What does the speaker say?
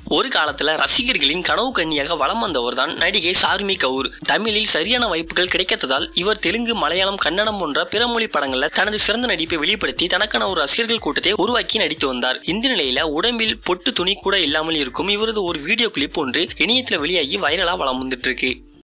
ஒரு காலத்துல ரசிகர்களின் கனவு கன்னியாக வலம் வந்தவர் தான் நடிகை சார்மி கவுர். தமிழில் சரியான வாய்ப்புகள் கிடைக்காததால் இவர் தெலுங்கு, மலையாளம், கன்னடம் போன்ற பிற மொழி படங்கள்ல தனது சிறந்த நடிப்பை வெளிப்படுத்தி தனக்கான ஒரு ரசிகர்கள் கூட்டத்தை உருவாக்கி நடித்து வந்தார். இந்த நிலையில உடம்பில் பொட்டு துணி கூட இல்லாமல் இருக்கும் இவரது ஒரு வீடியோ கிளிப் ஒன்று இணையத்துல வெளியாகி வைரலா வலம் வந்துட்டு இருக்கு.